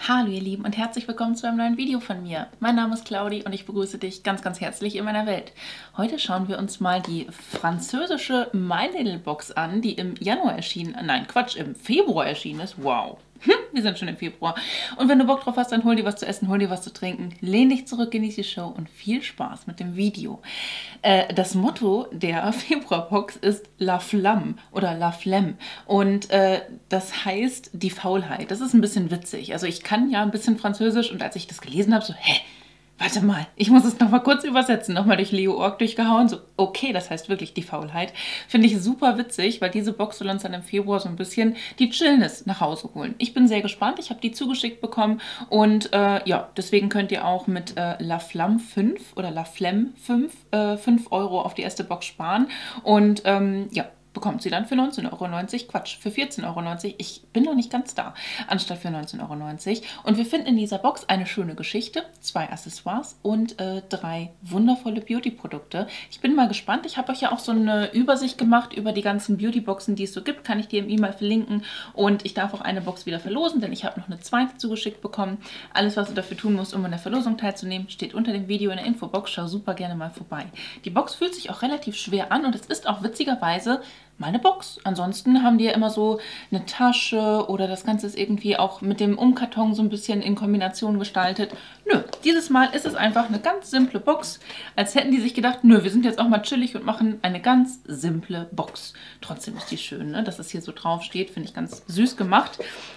Hallo ihr Lieben und herzlich willkommen zu einem neuen Video von mir. Mein Name ist Claudi und ich begrüße dich ganz, ganz herzlich in meiner Welt. Heute schauen wir uns mal die französische My Little Box an, die im Januar erschienen, nein Quatsch, im Februar erschienen ist. Wow. Wir sind schon im Februar. Und wenn du Bock drauf hast, dann hol dir was zu essen, hol dir was zu trinken, lehn dich zurück, genieß die Show und viel Spaß mit dem Video. Das Motto der Februarbox ist La Flamme oder La Flemme und das heißt die Faulheit. Das ist ein bisschen witzig. Also ich kann ja ein bisschen Französisch und als ich das gelesen habe, so, hä? Warte mal, ich muss es nochmal kurz übersetzen, nochmal durch Leo Org durchgehauen. So, okay, das heißt wirklich die Faulheit. Finde ich super witzig, weil diese Box soll uns dann im Februar so ein bisschen die Chillness nach Hause holen. Ich bin sehr gespannt, ich habe die zugeschickt bekommen und ja, deswegen könnt ihr auch mit La Flamme 5 oder La Flemme 5 5 Euro auf die erste Box sparen und ja, bekommt sie dann für 19,90 €, Quatsch, für 14,90 €, ich bin noch nicht ganz da, anstatt für 19,90 €. Und wir finden in dieser Box eine schöne Geschichte, 2 Accessoires und 3 wundervolle Beauty-Produkte. Ich bin mal gespannt, ich habe euch ja auch so eine Übersicht gemacht über die ganzen Beauty-Boxen, die es so gibt, kann ich dir im E-Mail verlinken. Und ich darf auch eine Box wieder verlosen, denn ich habe noch eine zweite zugeschickt bekommen. Alles, was du dafür tun musst, um an der Verlosung teilzunehmen, steht unter dem Video in der Infobox. Schau super gerne mal vorbei. Die Box fühlt sich auch relativ schwer an und es ist auch witzigerweise meine Box. Ansonsten haben die ja immer so eine Tasche oder das Ganze ist irgendwie auch mit dem Umkarton so ein bisschen in Kombination gestaltet. Nö, dieses Mal ist es einfach eine ganz simple Box, als hätten die sich gedacht, nö, wir sind jetzt auch mal chillig und machen eine ganz simple Box. Trotzdem ist die schön, ne? Dass es hier so drauf steht, finde ich ganz süß gemacht.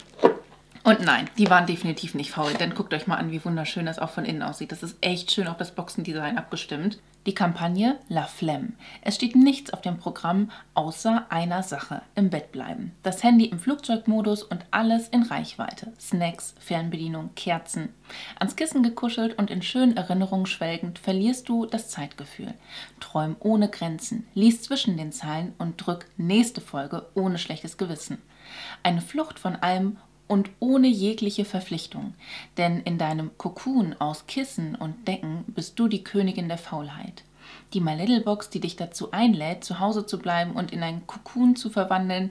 Und nein, die waren definitiv nicht faul, denn guckt euch mal an, wie wunderschön das auch von innen aussieht. Das ist echt schön auf das Boxendesign abgestimmt. Die Kampagne La Flemme. Es steht nichts auf dem Programm außer einer Sache: im Bett bleiben. Das Handy im Flugzeugmodus und alles in Reichweite. Snacks, Fernbedienung, Kerzen. Ans Kissen gekuschelt und in schönen Erinnerungen schwelgend verlierst du das Zeitgefühl. Träum ohne Grenzen, lies zwischen den Zeilen und drück nächste Folge ohne schlechtes Gewissen. Eine Flucht von allem und ohne jegliche Verpflichtung, denn in deinem Kokon aus Kissen und Decken bist du die Königin der Faulheit. Die My Little Box, die dich dazu einlädt, zu Hause zu bleiben und in ein Kokon zu verwandeln,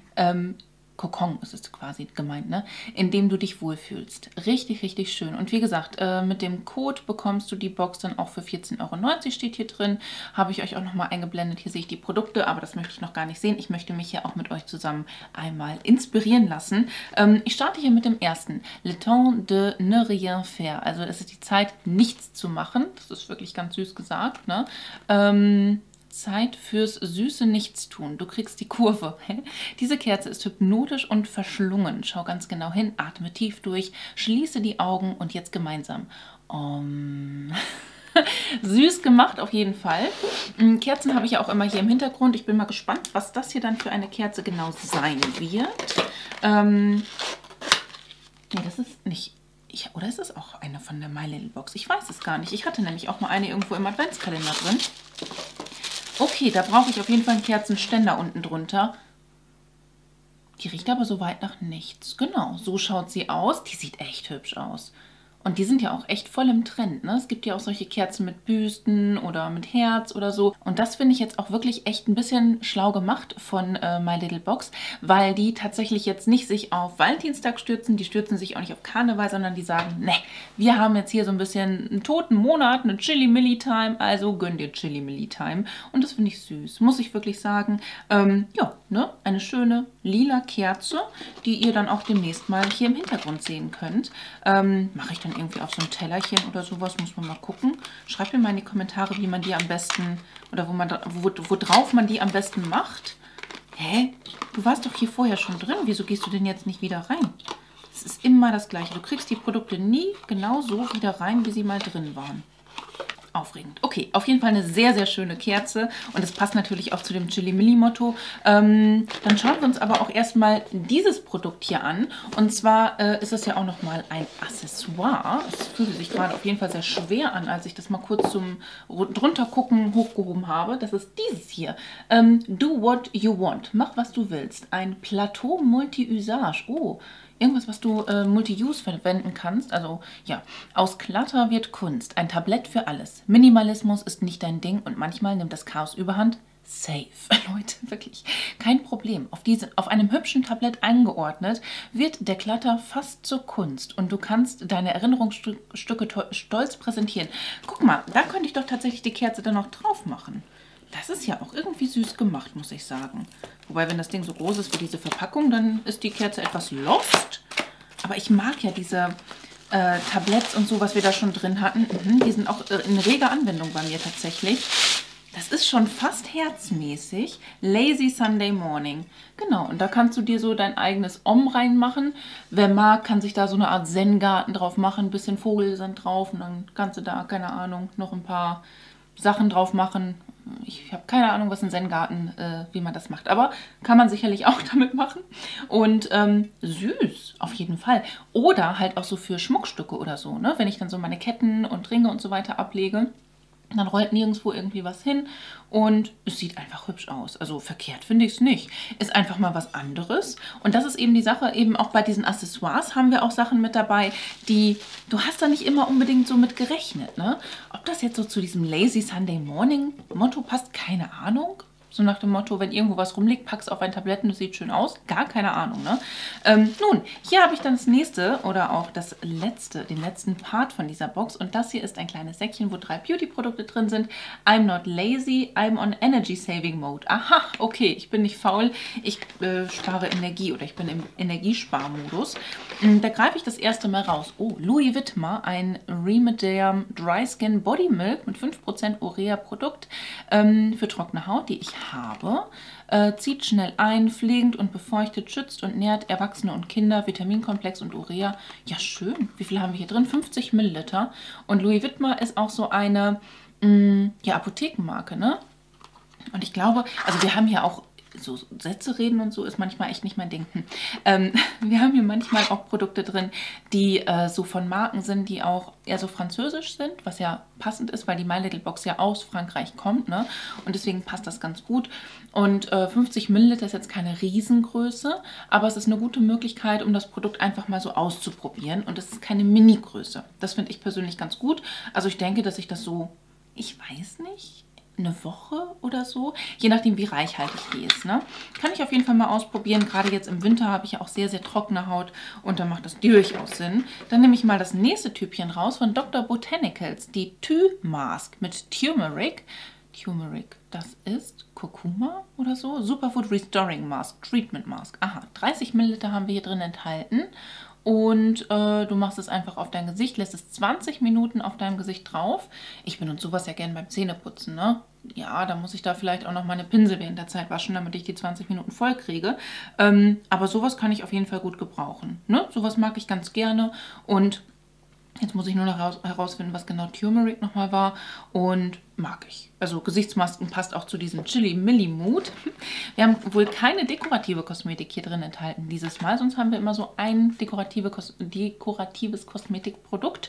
Kokon ist es quasi gemeint, ne? In dem du dich wohlfühlst. Richtig, richtig schön. Und wie gesagt, mit dem Code bekommst du die Box dann auch für 14,90 € steht hier drin. Habe ich euch auch nochmal eingeblendet. Hier sehe ich die Produkte, aber das möchte ich noch gar nicht sehen. Ich möchte mich hier auch mit euch zusammen einmal inspirieren lassen. Ich starte hier mit dem ersten. Le temps de ne rien faire. Also es ist die Zeit, nichts zu machen. Das ist wirklich ganz süß gesagt, ne? Zeit fürs süße Nichtstun. Du kriegst die Kurve. Diese Kerze ist hypnotisch und verschlungen. Schau ganz genau hin, atme tief durch, schließe die Augen und jetzt gemeinsam. Süß gemacht auf jeden Fall. Kerzen habe ich ja auch immer hier im Hintergrund. Ich bin mal gespannt, was das hier dann für eine Kerze genau sein wird. Nee, das ist nicht... oder ist das auch eine von der My Little Box? Ich weiß es gar nicht. Ich hatte nämlich auch mal eine irgendwo im Adventskalender drin. Okay, da brauche ich auf jeden Fall einen Kerzenständer unten drunter. Die riecht aber soweit nach nichts. Genau, so schaut sie aus. Die sieht echt hübsch aus. Und die sind ja auch echt voll im Trend, ne? Es gibt ja auch solche Kerzen mit Büsten oder mit Herz oder so. Und das finde ich jetzt auch wirklich echt ein bisschen schlau gemacht von My Little Box, weil die tatsächlich jetzt nicht sich auf Valentinstag stürzen, die stürzen sich auch nicht auf Karneval, sondern die sagen, ne, wir haben jetzt hier so ein bisschen einen toten Monat, eine Chili-Milli-Time, also gönn dir Chili-Milli-Time. Und das finde ich süß, muss ich wirklich sagen. Ja, ne, eine schöne lila Kerze, die ihr dann auch demnächst mal hier im Hintergrund sehen könnt. Mache ich dann irgendwie auf so ein Tellerchen oder sowas, muss man mal gucken. Schreibt mir mal in die Kommentare, wie man die am besten, oder wo drauf man die am besten macht. Hä? Du warst doch hier vorher schon drin. Wieso gehst du denn jetzt nicht wieder rein? Es ist immer das Gleiche. Du kriegst die Produkte nie genau so wieder rein, wie sie mal drin waren. Aufregend. Okay, auf jeden Fall eine sehr, sehr schöne Kerze und es passt natürlich auch zu dem Chili-Milli-Motto. Dann schauen wir uns aber auch erstmal dieses Produkt hier an und zwar ist es ja auch nochmal ein Accessoire. Es fühlte sich gerade auf jeden Fall sehr schwer an, als ich das mal kurz zum drunter gucken hochgehoben habe. Das ist dieses hier. Do what you want. Mach, was du willst. Ein Plateau Multi-Usage. Oh, irgendwas, was du Multi-Use verwenden kannst. Also ja, aus Clutter wird Kunst. Ein Tablett für alles. Minimalismus ist nicht dein Ding und manchmal nimmt das Chaos überhand. safe. Leute, wirklich kein Problem. Auf einem hübschen Tablett eingeordnet, wird der Clutter fast zur Kunst und du kannst deine Erinnerungsstücke stolz präsentieren. Guck mal, da könnte ich doch tatsächlich die Kerze dann noch drauf machen. Das ist ja auch irgendwie süß gemacht, muss ich sagen. Wobei, wenn das Ding so groß ist wie diese Verpackung, dann ist die Kerze etwas lost. Aber ich mag ja diese Tabletts und so, was wir da schon drin hatten. Die sind auch in reger Anwendung bei mir tatsächlich. Das ist schon fast herzmäßig. Lazy Sunday Morning. Genau, und da kannst du dir so dein eigenes Om reinmachen. Wer mag, kann sich da so eine Art Zen-Garten drauf machen. Ein bisschen Vogelsand drauf und dann kannst du da, keine Ahnung, noch ein paar Sachen drauf machen. Ich habe keine Ahnung, was ein Zen-Garten, wie man das macht. Aber kann man sicherlich auch damit machen. Und süß, auf jeden Fall. Oder halt auch so für Schmuckstücke oder so, ne? Wenn ich dann so meine Ketten und Ringe und so weiter ablege, dann rollt nirgendwo irgendwie was hin und es sieht einfach hübsch aus. Also verkehrt finde ich es nicht. Ist einfach mal was anderes. Und das ist eben die Sache, eben auch bei diesen Accessoires haben wir auch Sachen mit dabei, die du hast da nicht immer unbedingt so mit gerechnet, ne? Ob das jetzt so zu diesem Lazy Sunday Morning Motto passt, keine Ahnung. So nach dem Motto, wenn irgendwo was rumliegt, pack's auf ein Tablett und es sieht schön aus. Gar keine Ahnung, ne? Nun, hier habe ich dann das nächste oder auch den letzten Part von dieser Box. Und das hier ist ein kleines Säckchen, wo 3 Beauty-Produkte drin sind. I'm not lazy, I'm on Energy Saving Mode. Aha, okay, ich bin nicht faul. Ich spare Energie oder ich bin im Energiesparmodus. Da greife ich das erste Mal raus. Oh, Louis Vuitton, ein Remedium Dry Skin Body Milk mit 5% Urea-Produkt für trockene Haut, die ich habe. Zieht schnell ein, pflegend und befeuchtet, schützt und nährt Erwachsene und Kinder, Vitaminkomplex und Urea. Ja, schön. Wie viel haben wir hier drin? 50 Milliliter. Und Louis Vuitton ist auch so eine ja, Apothekenmarke, ne? Und ich glaube, also wir haben hier auch so Sätze reden und so ist manchmal echt nicht mein Ding. Wir haben hier manchmal auch Produkte drin, die so von Marken sind, die auch eher so französisch sind, was ja passend ist, weil die My Little Box ja aus Frankreich kommt, ne? Und deswegen passt das ganz gut. Und 50 Milliliter ist jetzt keine Riesengröße, aber es ist eine gute Möglichkeit, um das Produkt einfach mal so auszuprobieren. Und es ist keine Mini-Größe. Das finde ich persönlich ganz gut. Also ich denke, dass ich das so, ich weiß nicht, eine Woche oder so, je nachdem wie reichhaltig die ist, ne? Kann ich auf jeden Fall mal ausprobieren. Gerade jetzt im Winter habe ich ja auch sehr, sehr trockene Haut und da macht das durchaus Sinn. Dann nehme ich mal das nächste Typchen raus von Dr. Botanicals, die Tue Mask mit Turmeric. Turmeric, das ist Kurkuma oder so. Superfood Restoring Mask, Treatment Mask. Aha, 30 Milliliter haben wir hier drin enthalten. Und du machst es einfach auf dein Gesicht, lässt es 20 Minuten auf deinem Gesicht drauf. Ich benutze sowas ja gerne beim Zähneputzen, ne? Ja, da muss ich da vielleicht auch noch meine Pinsel während der Zeit waschen, damit ich die 20 Minuten voll kriege. Aber sowas kann ich auf jeden Fall gut gebrauchen, ne? Sowas mag ich ganz gerne und jetzt muss ich nur noch herausfinden, was genau Turmeric nochmal war und mag ich. Also Gesichtsmasken passt auch zu diesem Chili-Milli-Mood. Wir haben wohl keine dekorative Kosmetik hier drin enthalten dieses Mal, sonst haben wir immer so ein dekoratives Kosmetikprodukt.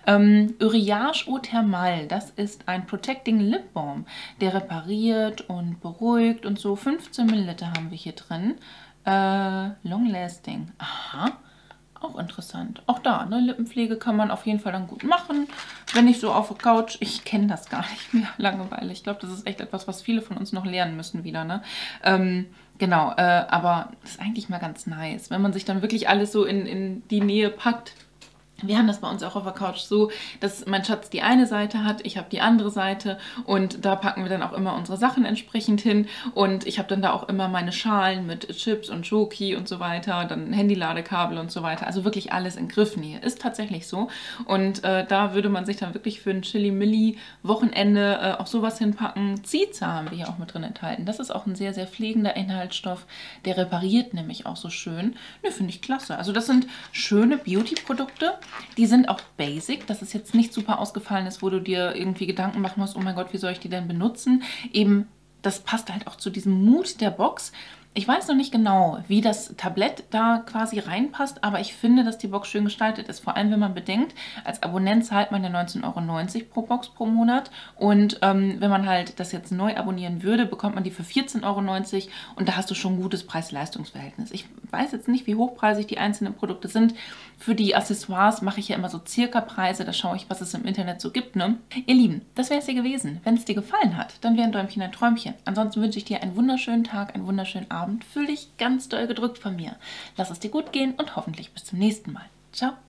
Uriage Eau Thermal, das ist ein Protecting Lip Balm, der repariert und beruhigt und so. 15 Milliliter haben wir hier drin. Long Lasting. Aha. Auch interessant. Auch da, ne, Lippenpflege kann man auf jeden Fall dann gut machen. Wenn ich so auf der Couch, ich kenne das gar nicht mehr, Langeweile. Ich glaube, das ist echt etwas, was viele von uns noch lernen müssen wieder, ne? Genau, aber das ist eigentlich mal ganz nice, wenn man sich dann wirklich alles so in die Nähe packt. Wir haben das bei uns auch auf der Couch so, dass mein Schatz die eine Seite hat, ich habe die andere Seite und da packen wir dann auch immer unsere Sachen entsprechend hin und ich habe dann da auch immer meine Schalen mit Chips und Schoki und so weiter, dann Handyladekabel und so weiter, also wirklich alles in Griffnähe, ist tatsächlich so und da würde man sich dann wirklich für ein Chili-Milli-Wochenende auch sowas hinpacken. Ziza haben wir hier auch mit drin enthalten, das ist auch ein sehr, sehr pflegender Inhaltsstoff, der repariert nämlich auch so schön, ne, finde ich klasse, also das sind schöne Beauty-Produkte. Die sind auch basic, dass es jetzt nicht super ausgefallen ist, wo du dir irgendwie Gedanken machen musst, oh mein Gott, wie soll ich die denn benutzen? Eben, das passt halt auch zu diesem Mut der Box. Ich weiß noch nicht genau, wie das Tablett da quasi reinpasst, aber ich finde, dass die Box schön gestaltet ist. Vor allem, wenn man bedenkt, als Abonnent zahlt man ja 19,90 € pro Box pro Monat. Und wenn man halt das jetzt neu abonnieren würde, bekommt man die für 14,90 € und da hast du schon ein gutes Preis-Leistungs-Verhältnis. Ich weiß jetzt nicht, wie hochpreisig die einzelnen Produkte sind. Für die Accessoires mache ich ja immer so circa Preise, da schaue ich, was es im Internet so gibt, ne? Ihr Lieben, das wäre es dir gewesen. Wenn es dir gefallen hat, dann wäre ein Däumchen ein Träumchen. Ansonsten wünsche ich dir einen wunderschönen Tag, einen wunderschönen Abend. Fühl dich ganz doll gedrückt von mir. Lass es dir gut gehen und hoffentlich bis zum nächsten Mal. Ciao!